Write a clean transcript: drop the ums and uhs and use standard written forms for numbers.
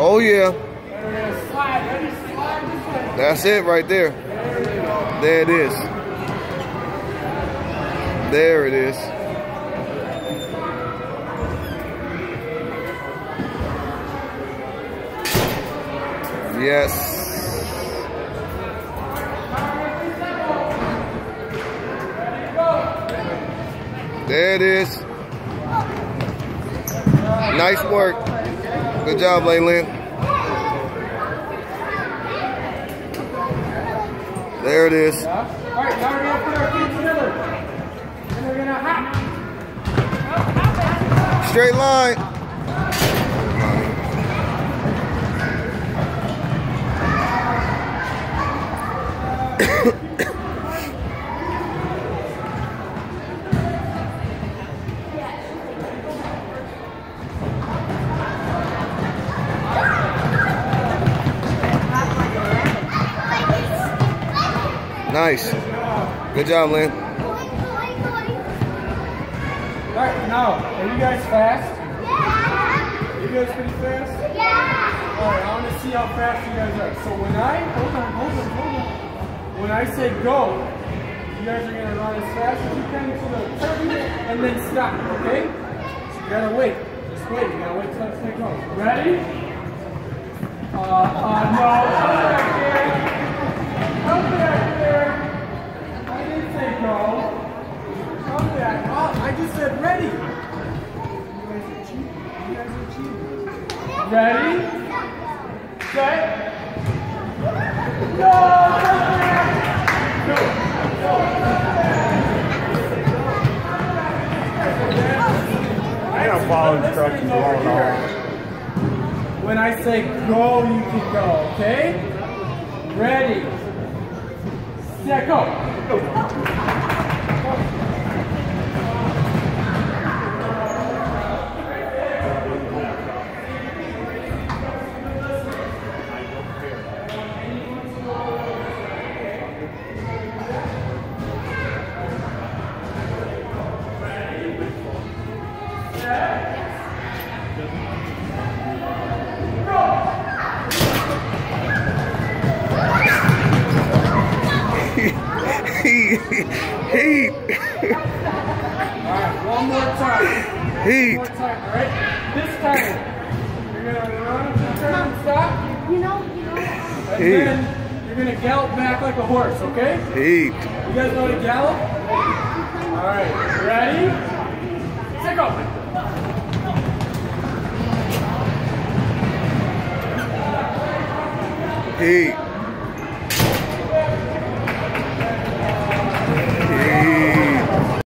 Oh yeah. Slide. Ready? Slide this way. That's it right there. There it is. There it is. Yes. There it is. Nice work. Good job, Leilani. There it is. All right, now we're gonna put our feet together, and we're gonna hop. Straight line. Nice. Good job, Lynn. Alright, now, are you guys fast? Yeah. You guys pretty fast? Yeah. Alright, I want to see how fast you guys are. So when hold on. When I say go, you guys are going to run as fast as you can to the turn and then stop, okay? So you got to wait. Just wait. You got to wait till I say go. Ready? No. Come back here. Come back here. I didn't say go. Come back. Oh, I just said ready. You guys are cheating. Ready? Set. Go! Go! I don't follow instructions along all. When I say go, you can go, okay? Ready? Set, go! Go! Heat. Alright, one more time. Heat. One more time, alright? This time, you're gonna run, turn, and stop. And then you're gonna gallop back like a horse, okay? Heat. You guys know how to gallop? Alright, ready? Set, go! Heat.